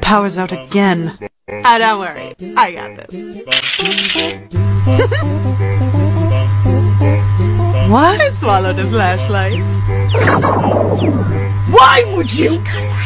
power's out again. Ah, don't worry. I got this. What? I swallowed the flashlight. Why would you? Because